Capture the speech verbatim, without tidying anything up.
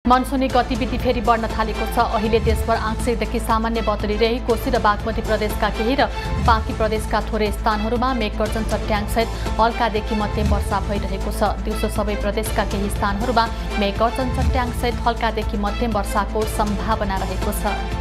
मनसुनी गतिविधि फेरि बढ्न थालेको छ। अहिले देशभर आंशिकदेखि सामान्य बदलिरही कोशी र बागमती प्रदेशका केही र बाँकी प्रदेशका थोरै स्थानहरूमा मेघगर्जन चट्याङसहित हल्कादेखि मध्यम वर्षा भइरहेको छ। दिउँसो सबै प्रदेशका केही स्थानहरूमा मेघगर्जन चट्याङसहित हल्कादेखि मध्यम वर्षाको सम्भावना रहेको छ।